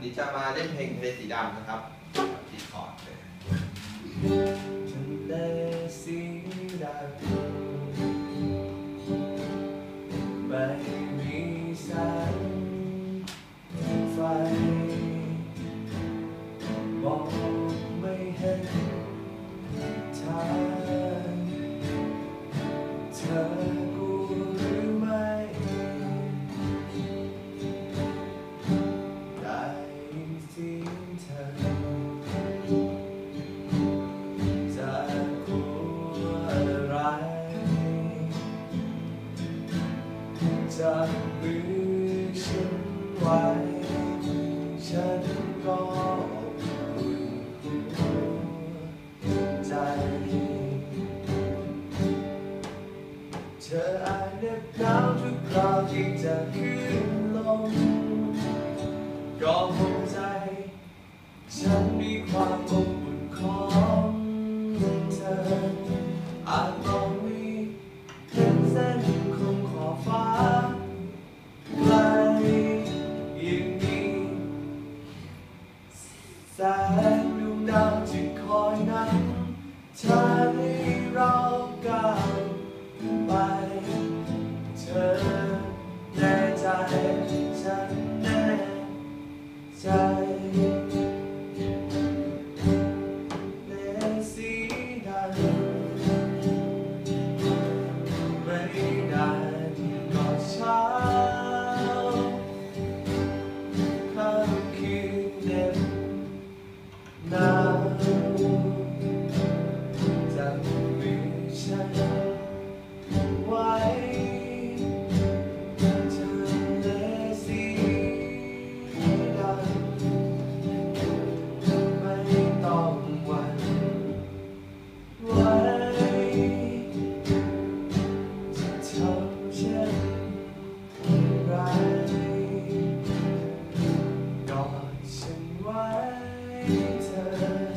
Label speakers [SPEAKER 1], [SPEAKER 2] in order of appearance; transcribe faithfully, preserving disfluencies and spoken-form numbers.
[SPEAKER 1] นี้จะมาเล่นเพลงทะเลสีดำนะครับที่คอร์ดเลยทะเลสีดำไม่มีแสงไฟมองไม่เห็นทางเธอกลัวหรือไม่ได้ยินเสียงเธอจะกลัวอะไรจะบืนฉันไว้ฉันก็อุ่นหัวใจเธออาจเหน็บหนาวทุกคราวที่จะขึ้นลงก็คงใจฉันมีความอบอุ่นของเธออาจมองมีเพียงเส้นคงขอบฟ้าไกลยิ่งมีแสงดวงดาวที่คอยนำเธอให้เราก้าวไปเธอแน่ใจฉันแน่ใจเลสีดำไม่นานก็เช้าค่ำคืนเด็บหนาวจะมีฉันไว้ทะเลสีดำไม่ต้องหวั่นไหวจะทำเช่นไรกอดฉันไว้เธอ